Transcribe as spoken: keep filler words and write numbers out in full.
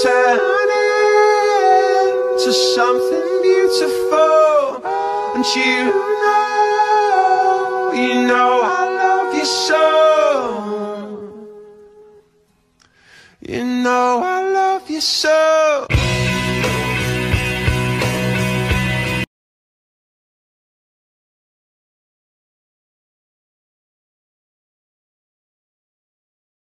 turning to something beautiful. And you know, you know I love you so. You know I love you so.